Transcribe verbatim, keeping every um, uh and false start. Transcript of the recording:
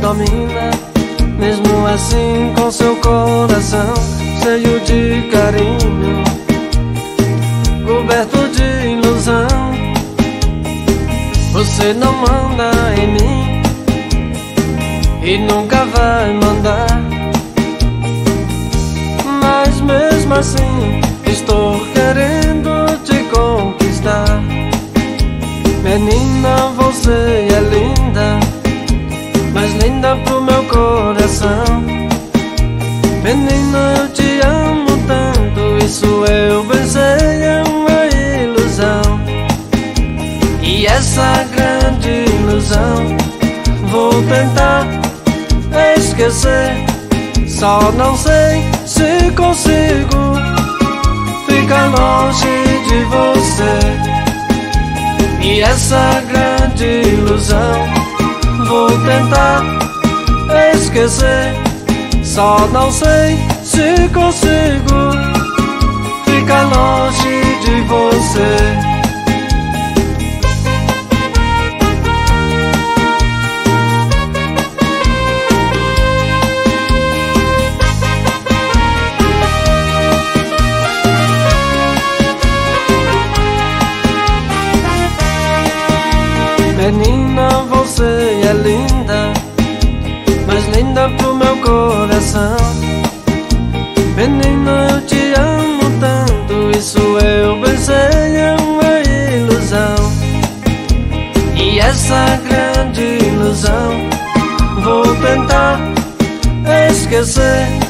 domina, mesmo assim com seu coração cheio de carinho, coberto de ilusão. Você não manda em mim e nunca vai mandar, mas mesmo assim estou querendo te conquistar. Menina, você é linda, mais linda pro meu coração. Menina, eu te amo tanto, isso eu pensei é uma ilusão. E essa grande ilusão vou tentar esquecer, só não sei se consigo ficar longe de você. E essa grande ilusão vou tentar esquecer, só não sei se consigo ficar longe de você. Menina, você é linda, mais linda pro meu coração. Menina, eu te amo tanto, isso eu pensei é uma ilusão. E essa grande ilusão vou tentar esquecer,